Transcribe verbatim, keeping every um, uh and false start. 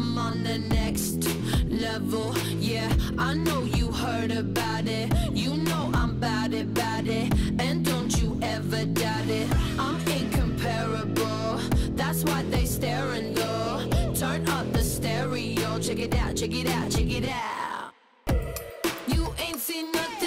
I'm on the next level. Yeah, I know you heard about it. You know I'm bout it, bout it. And don't you ever doubt it. I'm incomparable. That's why they staring though. Turn up the stereo. Check it out, check it out, check it out. You ain't seen nothing